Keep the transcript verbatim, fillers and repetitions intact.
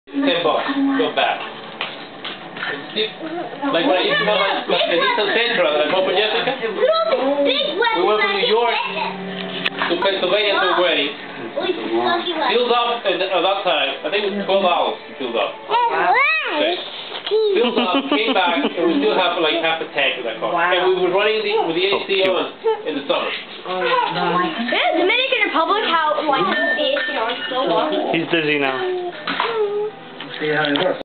Ten bucks. Go back. Like when I used to go like, like the Nissan Sentra that I bought for Jessica. We went from New York to Pennsylvania to a wedding. Filled up at, at that time. I think it was twelve hours filled up. Okay. Filled up, came back, and we still have like half a tank in that car. Wow. And we were running the, with the A C on in the summer. Oh, yeah, Dominican Republic, how like the A C on so long. He's dizzy now. See how it works.